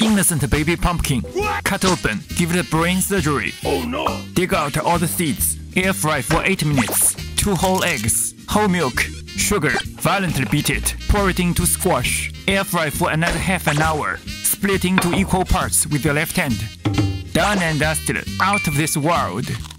Innocent baby pumpkin. Cut open, give it a brain surgery. Oh no! Dig out all the seeds. Air fry for 8 minutes. 2 whole eggs. Whole milk. Sugar. Violently beat it. Pour it into squash. Air fry for another half an hour. Split into equal parts with your left hand. Done and dusted. Out of this world.